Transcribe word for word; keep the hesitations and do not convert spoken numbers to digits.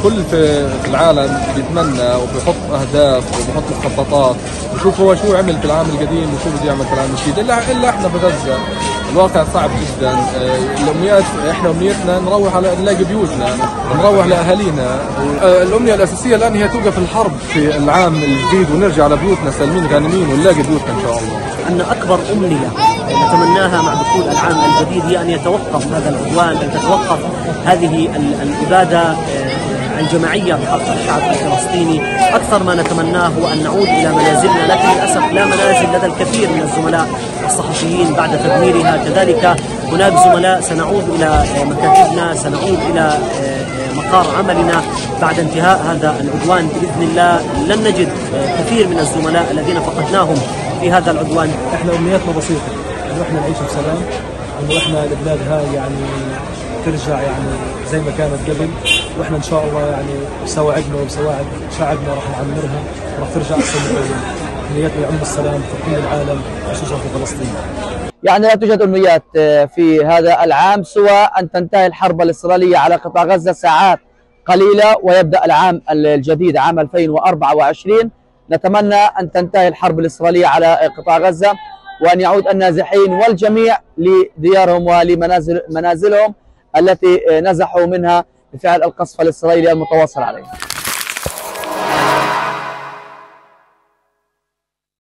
الكل في العالم بيتمنى وبيحط اهداف وبيحط مخططات، وشوف هو شو عمل في العام القديم وشو بده يعمل في العام الجديد. الا الا احنا بغزه الواقع صعب جدا. الامنيات احنا امنيتنا نروح على نلاقي بيوتنا، نروح لاهالينا. الامنيه الاساسيه الان هي توقف الحرب في العام الجديد ونرجع لبيوتنا سالمين غانمين ونلاقي بيوتنا ان شاء الله. ان اكبر امنيه نتمناها مع دخول العام الجديد هي ان يتوقف هذا العدوان، ان تتوقف هذه الاباده الجماعيه بحق الشعب الفلسطيني. اكثر ما نتمناه هو ان نعود الى منازلنا، لكن للاسف لا منازل لدى الكثير من الزملاء الصحفيين بعد تدميرها. كذلك هناك زملاء سنعود الى مكاتبنا، سنعود الى مقار عملنا بعد انتهاء هذا العدوان باذن الله. لن نجد كثير من الزملاء الذين فقدناهم في هذا العدوان. احنا امنياتنا بسيطه، انه احنا نعيش بسلام، انه احنا البلاد هاي يعني ترجع يعني زي ما كانت قبل، واحنا ان شاء الله يعني بسواعدنا وبسواعد شعبنا راح نعمرها وراح ترجع احسن من الاول. امنياتنا يعم السلام في كل العالم خصوصا في فلسطين. يعني لا توجد امنيات في هذا العام سوى ان تنتهي الحرب الاسرائيليه على قطاع غزه ساعات قليله ويبدا العام الجديد عام ألفين وأربعة وعشرين. نتمنى ان تنتهي الحرب الاسرائيليه على قطاع غزه وان يعود النازحين والجميع لديارهم ولمنازل منازلهم التي نزحوا منها بفعل القصف الاسرائيلي المتواصل عليهم.